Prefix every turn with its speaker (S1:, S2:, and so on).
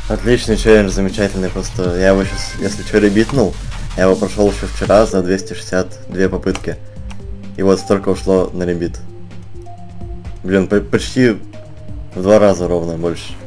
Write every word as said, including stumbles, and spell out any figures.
S1: Отличный челлендж, замечательный, просто я его сейчас, если что, ребитнул, я его прошел еще вчера за двести шестьдесят две попытки. И вот столько ушло на ребит. Блин, по почти в два раза ровно больше.